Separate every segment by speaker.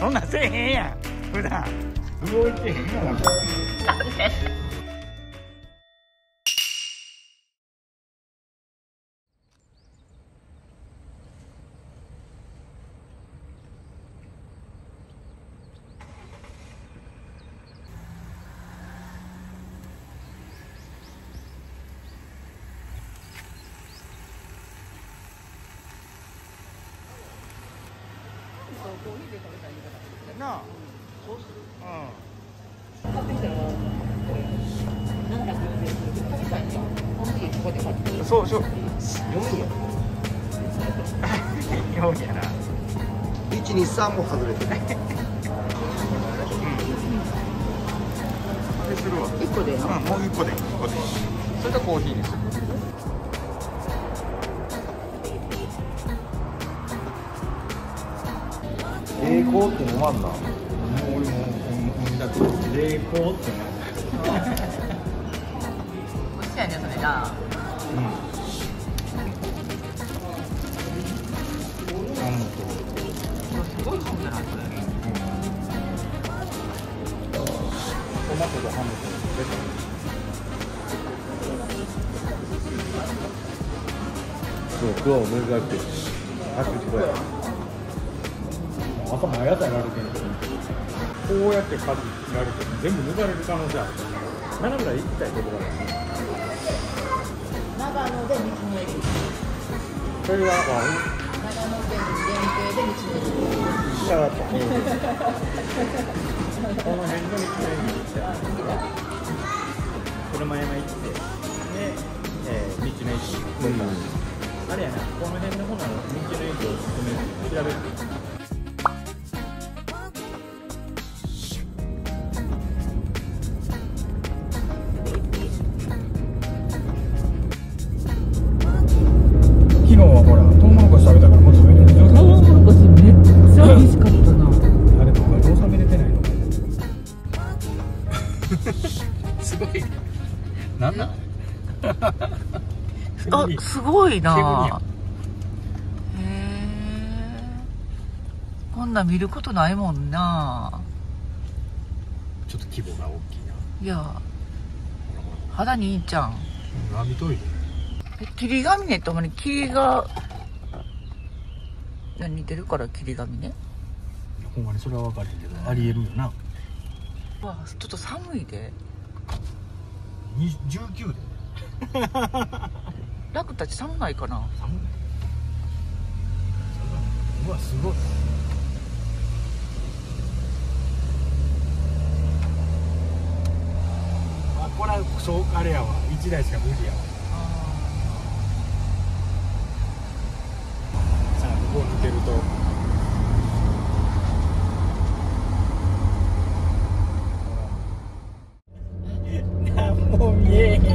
Speaker 1: そんなんせえへんやん普段動いてへんやんなあ、そうする。買ってきたら、そうそう。4やな。
Speaker 2: 1、2、3も外れてる。
Speaker 1: するわ。
Speaker 3: 1個で。
Speaker 1: もう1個で。それとコーヒーにする。
Speaker 2: 栄光って飲まんな。
Speaker 1: 俺もだって冷凍ってな。
Speaker 3: おしゃれねそれな。
Speaker 1: す
Speaker 3: ごいかもじゃないそれ。
Speaker 1: トマトとハムとベタ。
Speaker 2: そう、今日は珍しい。あっちこや。
Speaker 1: 朝毎朝やられてるけど、こうやって数やられてる全部抜かれる可能性ある。7ぐらい行きたいところだね。
Speaker 3: 長野で道の駅。
Speaker 1: それは
Speaker 3: 長野県限定で道の駅。
Speaker 1: 下だった。この辺の道の駅に行って、車山行って、で、道の駅に行った。あれやな、この辺のほな道の駅を調べる。昨日はほら、トウモロコシ食べたからもう食べれる。
Speaker 3: トウモロコシめっちゃ美味しかったな。
Speaker 1: あれ動画どう収めれてないのすごい。なんなん
Speaker 3: あ、すごいな。
Speaker 1: 煙やん。
Speaker 3: へえ。こんなん見ることないもんな。
Speaker 1: ちょっと規模が大きいな。
Speaker 3: いや、肌にいいじゃん。
Speaker 1: 見といて。
Speaker 3: 霧ヶ峰ってほんまに霧が似てるから霧ヶ峰。
Speaker 1: ほんまにそれは分かるけど、ありえるよな。
Speaker 3: わあ、ちょっと寒いで。
Speaker 1: 19で。
Speaker 3: 楽たち寒ないかな。
Speaker 1: 寒い。うわ、すごい。あ、これはそうあれやわ。1台しか無理やわ。さあ、ここ抜けると。なんも見えへん。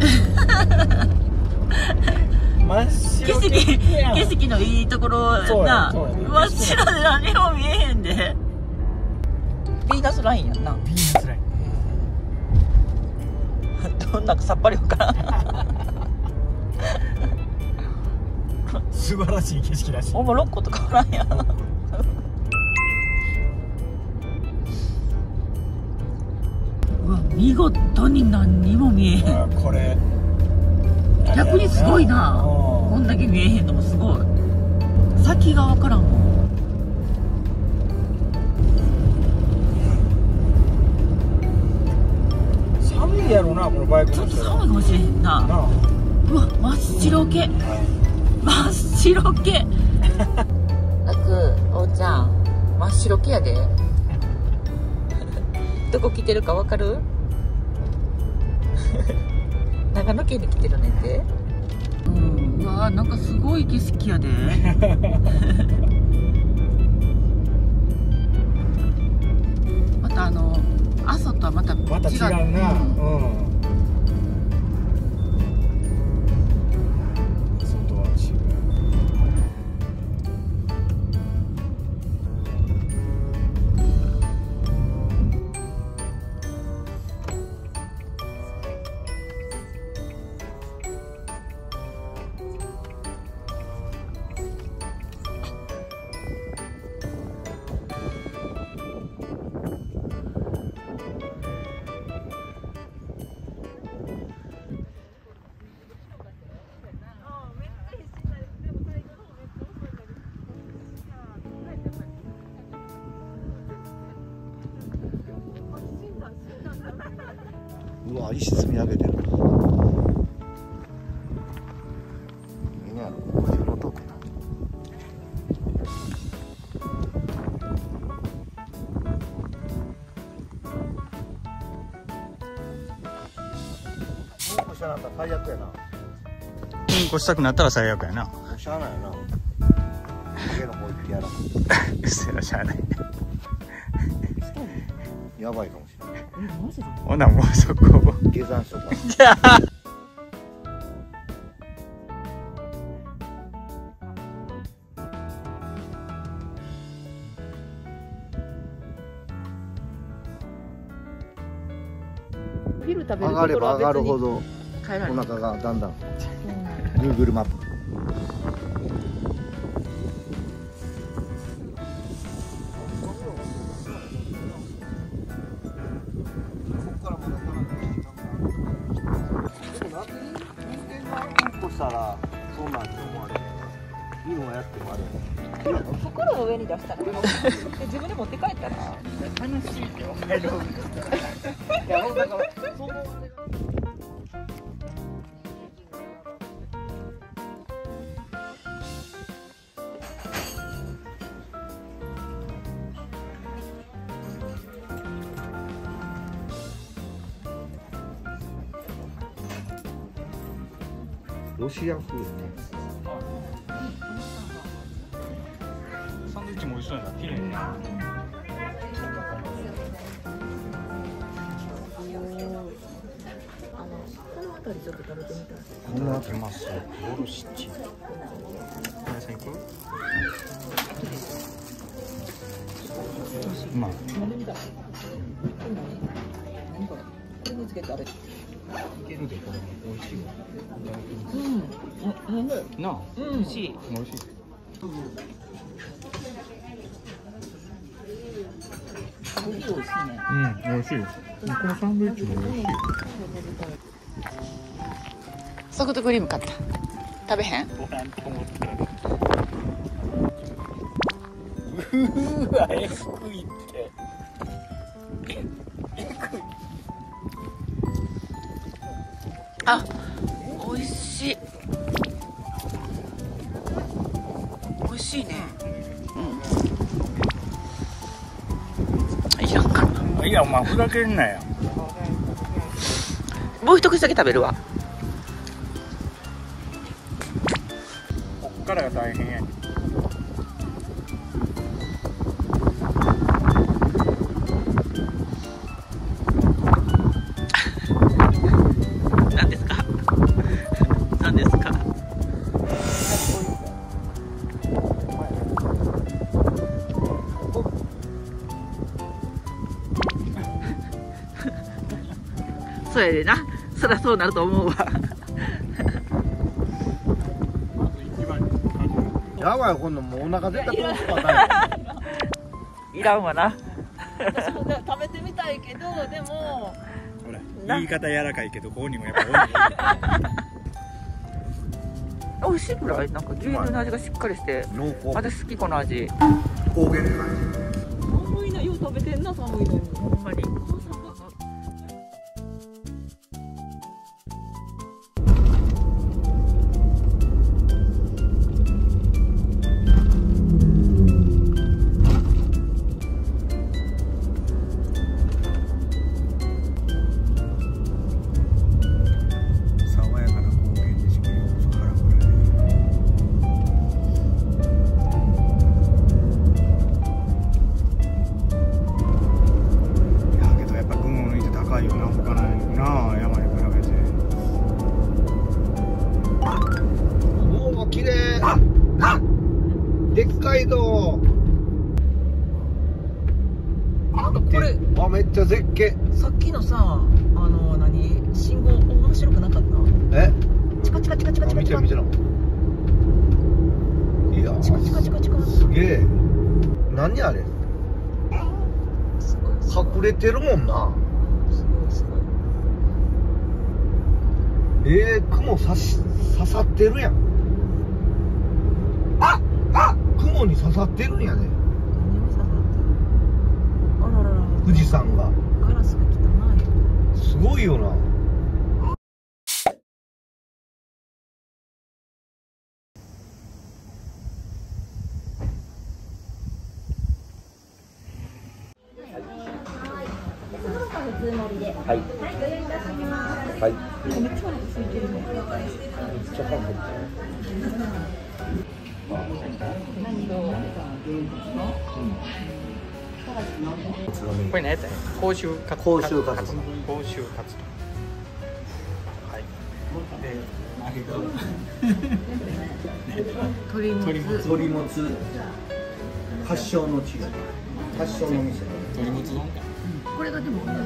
Speaker 1: 真っ白
Speaker 3: 景色のいいところな。真っ白で何も見えへんで。ビーナスラインやんな。
Speaker 1: ビーナスライン。
Speaker 3: どんなかさっぱりわからん。
Speaker 1: 素晴らしい景色らしい。
Speaker 3: ほんま6個とかおらんやん。うわ、見事に何にも見えへん。
Speaker 1: あ、これ
Speaker 3: 逆にすごいな。こんだけ見えへんのもすごい。先がわからんもん。
Speaker 1: 寒いやろな、このバイク
Speaker 3: ちょっと
Speaker 1: 乗ってたら。
Speaker 3: 寒いかもしれへんな。
Speaker 1: なあ。
Speaker 3: うわ、真っ白け。真っ白け。なく、おうちゃん、真っ白けやで。どこ来てるかわかる？長野県に来てるねんて。うん、うわー、なんかすごい景色やで。また阿蘇とはまた違う。
Speaker 1: また違うな。うん。外は違う。
Speaker 4: うわ、石積み上げてる。いいねやろ、50のトークな。うんこしたら最悪やな。
Speaker 1: うんこしたくなったら最悪やな。
Speaker 4: しゃあないよな。家の方行ってやらん。
Speaker 1: うっせらしゃあない。
Speaker 4: やばいかもしれない。
Speaker 3: マジで？
Speaker 1: ほなもうそこ。
Speaker 4: 下山しとか。
Speaker 3: お昼食べる
Speaker 4: 上がれば上がるほど
Speaker 3: 帰られる。
Speaker 4: お腹がだんだん Google マップ。したらそうなんて思われる。いいのやってもあれ。
Speaker 3: 袋の上に出したら。で自分で持って帰ったら。
Speaker 1: 楽しいって分かる。
Speaker 4: いや、だからそう思われる。ロシア風ね。
Speaker 1: サンドイッチも美味しそうやな。綺麗な。
Speaker 3: この辺りちょっと食べてみたい。
Speaker 4: この
Speaker 1: うまそう。ボルシチ。皆さん行く？まあ。
Speaker 3: 飲んでみたい。何これ？これにつけて食べる。
Speaker 1: いけるでこれ美味しいわ。
Speaker 3: うん。
Speaker 1: なあ。
Speaker 3: 美味しい。
Speaker 1: 美味しい。
Speaker 3: 美味しいね。
Speaker 1: うん、美味しい。このサンドイッチも美味しい。
Speaker 3: ソフトクリーム買った。食べへん？
Speaker 1: ご飯と思って。うわ、えぐいって。
Speaker 3: あ、美味しい。美味しいね。うん。いらんかな。
Speaker 1: いや、お前ふざけんなよ。
Speaker 3: もう一口だけ食べるわ。
Speaker 1: こっからが大変やね。
Speaker 3: 何ですか？何ですか？そうやでな。そりゃそうなると思うわ。
Speaker 4: やばい、今度もうお腹出たと思ったら
Speaker 3: いらんわな。
Speaker 5: 私もね食べてみたいけど、でも
Speaker 1: ほら、言い方柔らかいけど、ここにもやっぱ
Speaker 3: 美味しいぐらいなんか牛乳の味がしっかりして
Speaker 4: 濃厚。
Speaker 3: 私好きこの味。
Speaker 4: 高原って感
Speaker 5: 寒いな、よう食べてんな、寒いのに。
Speaker 3: ほんまに。
Speaker 4: 爽やかな高原でしかよく腹くらい。
Speaker 1: いやけどやっぱ群を抜いて高いよな、他のなあ山に比べて。
Speaker 4: おお、綺麗。でっかいぞ。
Speaker 5: これ
Speaker 4: あ、めっちゃ絶景。
Speaker 5: さっきのさ、信号面白くなかった？
Speaker 4: え、
Speaker 5: チカチカチカチカチカチカ
Speaker 4: 見てる見てる。いやー、
Speaker 5: チカチカチカチカ。
Speaker 4: すげえ。何あれ。
Speaker 5: すごいすごい
Speaker 4: 隠れてるもんな。
Speaker 5: すごいすごい。
Speaker 4: 雲刺さってるやん。雲に刺さってるんやね。
Speaker 5: 何に刺さってる？あららら。
Speaker 4: 富士山が。
Speaker 5: ガラスが汚い。
Speaker 4: すごいよな。
Speaker 2: はい。はい。めっちゃ空いてるね。めっちゃ空いてる。
Speaker 1: これ何やったんや。甲州カツ。
Speaker 4: 甲州カツ。
Speaker 1: 甲州カツ。はい。で、
Speaker 4: 鶏もつ。発祥の地。発祥の店。
Speaker 1: 鶏もつ丼か。
Speaker 5: これがでも
Speaker 1: これ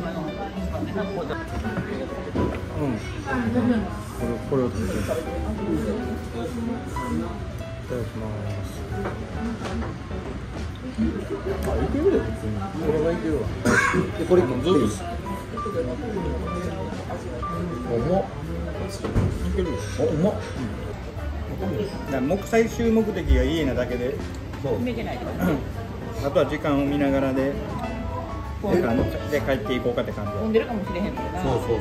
Speaker 1: を食べていただきます。あ、いけるよ普通に。これはいけるわ。
Speaker 2: でこれもずっと重っ。
Speaker 1: いけるよ。
Speaker 2: 重っ。
Speaker 1: 最終目的が家なだけで、
Speaker 5: 決めてないけど。
Speaker 1: あとは時間を見ながらで帰っていこうかって感じ。
Speaker 5: 飛んでるかもしれへんもんな。
Speaker 2: そうそうそう。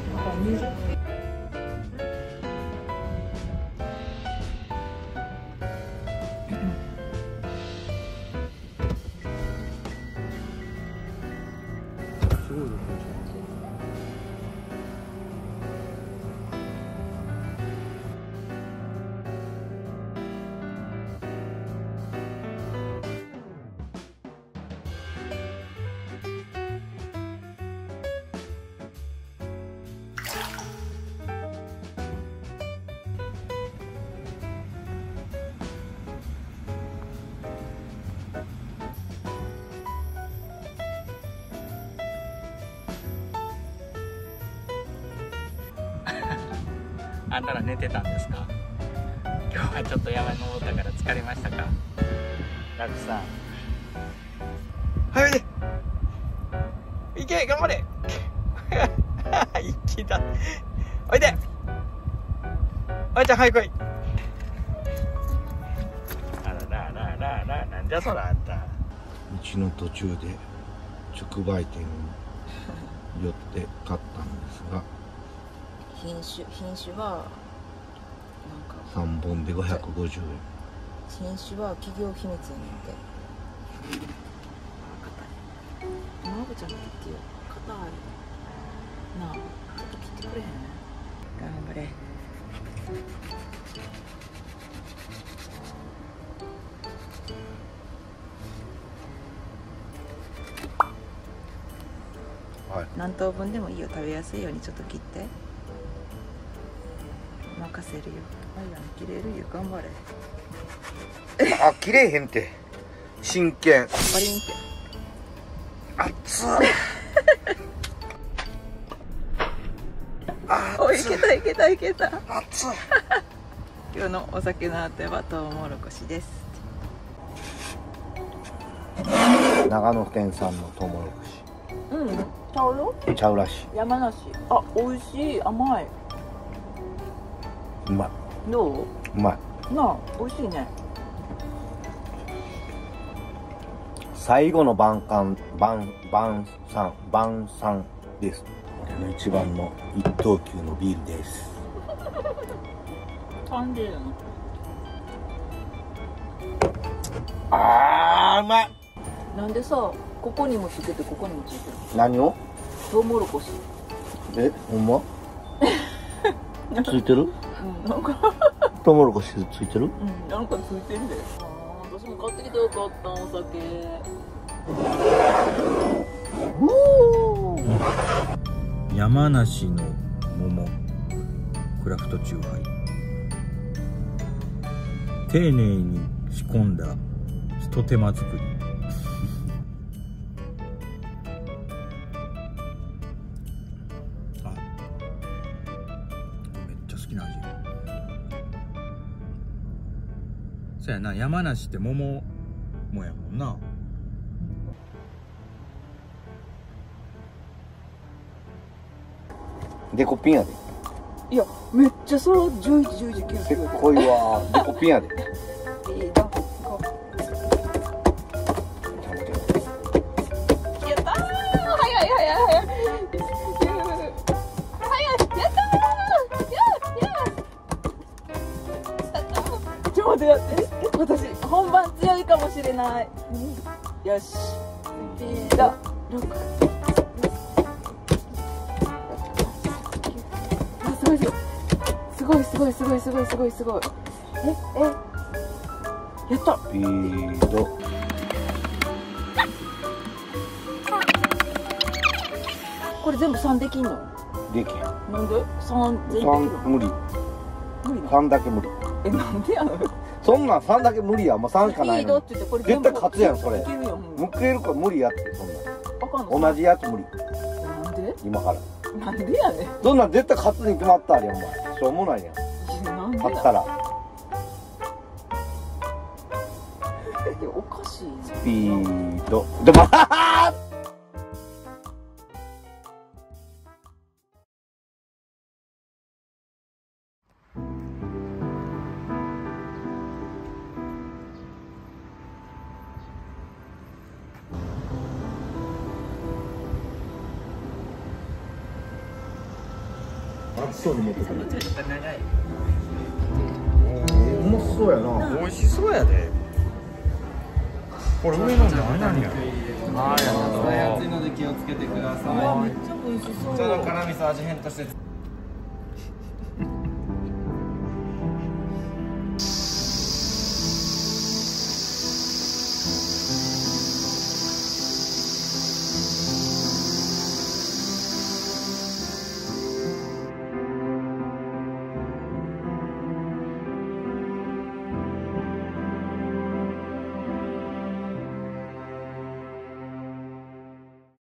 Speaker 1: すごいですね。あんたら寝てたんですか？今日はちょっと山に登ったから疲れましたか？ラクさん。
Speaker 4: はい、いけ、頑張れ。息だ。おいで。おいちゃん、早く来い。
Speaker 1: あららららら、なんじゃそらあんた。
Speaker 2: 道の途中で直売店に寄って買ったんですが、
Speaker 3: 品種はなんか
Speaker 2: 3本で550円。
Speaker 3: 品種は企業秘密やねんて。硬い。マブちゃん切ってよ。硬いなあ、ちょっと切ってくれへん？頑張れ。
Speaker 2: はい。
Speaker 3: 何等分でもいいよ。食べやすいようにちょっと切って。任せるよ。はいやん、切れるよ。頑張れ。
Speaker 4: あ、切れへんて。真剣。
Speaker 3: パリンって。
Speaker 4: 熱っ。
Speaker 3: お、いけたいけたいけた。
Speaker 4: 熱っ。
Speaker 3: 今日のお酒のあてはトウモロコシです。
Speaker 2: 長野県産のトウモロコシ。
Speaker 3: うん、ちゃうよ。
Speaker 2: ちゃうらしい。
Speaker 3: 山梨。あ、美味しい。甘い。
Speaker 2: うまい。
Speaker 3: どう？
Speaker 2: うまい。
Speaker 3: なあ、美味しいね。
Speaker 2: 最後の晩餐です。俺の一番の一等級のビールです。
Speaker 3: 感じるの。
Speaker 2: あー、うまい。
Speaker 3: なんでさ、ここにもつけてここにもついてる。
Speaker 2: 何を？
Speaker 3: トウモロコシ。
Speaker 2: え、ほんま？ついてる？
Speaker 3: うん、なんか
Speaker 2: トウモロコシついてる？
Speaker 3: うん、なんかついてるで。ああ、私も買ってきてよかった、お酒。
Speaker 1: 山梨の桃クラフトチューハイ。丁寧に仕込んだひと手間作り。あ、めっちゃ好きな味。そやな、山梨って桃もやもんな。
Speaker 2: デコピンやで。
Speaker 3: いや、めっちゃさ、11、11、9、
Speaker 2: せっこいわ。デコピンやで。
Speaker 3: いいな。やったー、早い。 ちょっと待って私本番強いかもしれない。よし6すごいすごいすごいすごいすごいすごい。やった。
Speaker 4: スピード。
Speaker 3: これ全部3できんの？
Speaker 4: できへん。
Speaker 3: なんで3全部
Speaker 4: 無理。
Speaker 3: 無理な。
Speaker 4: 3だけ無理。
Speaker 3: なんでやの？
Speaker 4: そんなん3だけ無理や。もう3しかないの。
Speaker 3: スピードって言ってこれ全部
Speaker 4: 絶対勝つやんそれ。
Speaker 3: いけるよ。
Speaker 4: むけるから無理やってそんな。
Speaker 3: あかんの？
Speaker 4: 同じやつ無理。
Speaker 3: なんで？
Speaker 4: 今から。
Speaker 3: なんでやねん。
Speaker 4: そんなん絶対勝つに決まったあれやんお前。しょうもないやん。
Speaker 3: なんでや。
Speaker 4: 勝ったら。
Speaker 3: おかしい。
Speaker 4: スピード。でも熱そうに持ってくる。うまそうやな。
Speaker 1: 美味しそうやで。これ上の何なんや。はい、
Speaker 6: 熱いので気をつけてください。
Speaker 3: めっちゃ美味しそう。
Speaker 6: ちょうど辛味噌味変として。